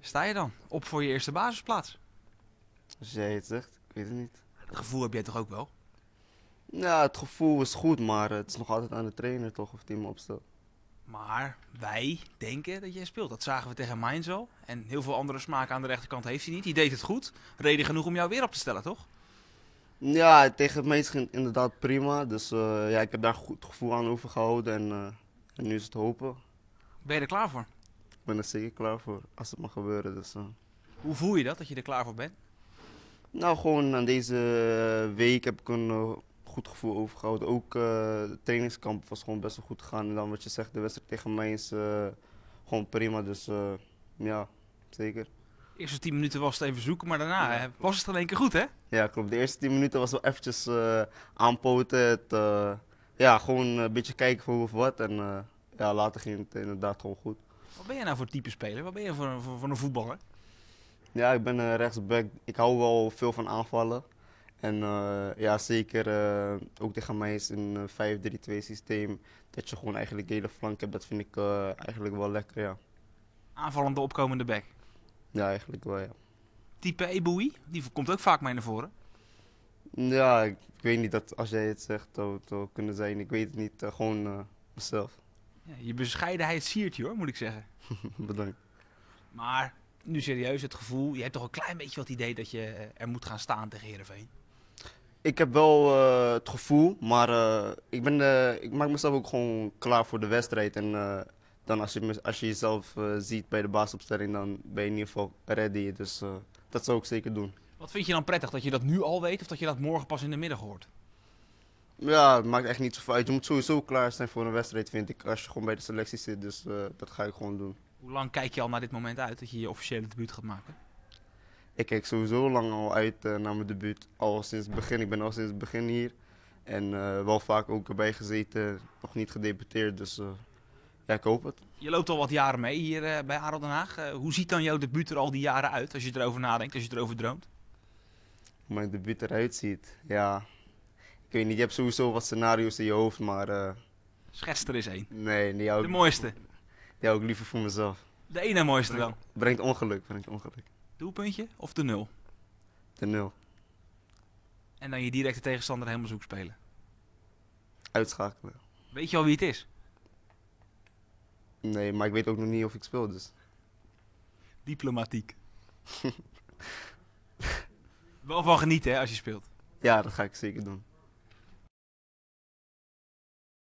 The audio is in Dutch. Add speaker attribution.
Speaker 1: Sta je dan op voor je eerste basisplaats?
Speaker 2: Als jij het zegt, ik weet het niet.
Speaker 1: Dat gevoel heb jij toch ook wel?
Speaker 2: Ja, het gevoel is goed, maar het is nog altijd aan de trainer toch, of die me opstelt.
Speaker 1: Maar wij denken dat jij speelt. Dat zagen we tegen Mainz al. En heel veel andere smaken aan de rechterkant heeft hij niet. Die deed het goed. Reden genoeg om jou weer op te stellen, toch?
Speaker 2: Ja, tegen mij ging het inderdaad prima. Dus ja, ik heb daar een goed gevoel aan overgehouden en nu is het hopen.
Speaker 1: Ben je er klaar voor?
Speaker 2: Ik ben er zeker klaar voor, als het mag gebeuren. Dus,
Speaker 1: Hoe voel je dat je er klaar voor bent?
Speaker 2: nou, gewoon aan deze week heb ik een goed gevoel overgehouden. Ook de trainingskamp was gewoon best wel goed gegaan. En dan wat je zegt, de wedstrijd tegen mij is gewoon prima. Dus ja, zeker.
Speaker 1: De eerste 10 minuten was het even zoeken, maar daarna was het in één keer goed, hè?
Speaker 2: Ja, klopt. De eerste 10 minuten was wel eventjes aanpoten. Ja, gewoon een beetje kijken voor hoe of wat. En ja, later ging het inderdaad gewoon goed.
Speaker 1: Wat ben je nou voor type speler? Wat ben je voor een voetballer?
Speaker 2: Ja, ik ben rechtsback. Ik hou wel veel van aanvallen. En ja, zeker ook tegen mij is een 5-3-2 systeem. Dat je gewoon eigenlijk de hele flank hebt, dat vind ik eigenlijk wel lekker, ja.
Speaker 1: Aanvallende opkomende back.
Speaker 2: Ja, eigenlijk wel, ja.
Speaker 1: Type Eboui, die komt ook vaak mee naar voren.
Speaker 2: Ja, ik weet niet dat als jij het zegt, dat het zou kunnen zijn. Ik weet het niet, gewoon mezelf.
Speaker 1: Ja, je bescheidenheid siert je hoor, moet ik zeggen.
Speaker 2: Bedankt.
Speaker 1: Maar nu serieus, het gevoel, je hebt toch een klein beetje wat idee dat je er moet gaan staan tegen Heerenveen.
Speaker 2: Ik heb wel het gevoel, maar ik maak mezelf ook gewoon klaar voor de wedstrijd. En dan als je jezelf ziet bij de basisopstelling, dan ben je in ieder geval ready. Dus dat zou ik zeker doen.
Speaker 1: Wat vind je dan prettig, dat je dat nu al weet of dat je dat morgen pas in de middag hoort?
Speaker 2: Ja, het maakt echt niet zoveel uit. Je moet sowieso klaar zijn voor een wedstrijd, vind ik, als je gewoon bij de selectie zit. Dus dat ga ik gewoon doen.
Speaker 1: Hoe lang kijk je al naar dit moment uit dat je je officiële debuut gaat maken?
Speaker 2: Ik kijk sowieso lang al uit naar mijn debuut. Al sinds het begin. Ik ben al sinds het begin hier. En wel vaak ook erbij gezeten, nog niet gedebuteerd. Dus ja, ik hoop het.
Speaker 1: Je loopt al wat jaren mee hier bij ADO Den Haag. Hoe ziet dan jouw debuut er al die jaren uit, als je erover nadenkt, als je erover droomt?
Speaker 2: Hoe mijn debuut eruit ziet. Ja, ik weet niet. Je hebt sowieso wat scenario's in je hoofd, maar
Speaker 1: Schets er eens één.
Speaker 2: nee,
Speaker 1: De mooiste.
Speaker 2: die hou ik liever voor mezelf.
Speaker 1: De ene mooiste dan.
Speaker 2: Brengt ongeluk, brengt ongeluk.
Speaker 1: Doelpuntje of de nul?
Speaker 2: De nul.
Speaker 1: En dan je directe tegenstander helemaal zoek spelen.
Speaker 2: Uitschakelen.
Speaker 1: Weet je al wie het is?
Speaker 2: Nee, maar ik weet ook nog niet of ik speel, dus.
Speaker 1: Diplomatiek. Wel van genieten hè, als je speelt.
Speaker 2: Ja, dat ga ik zeker doen.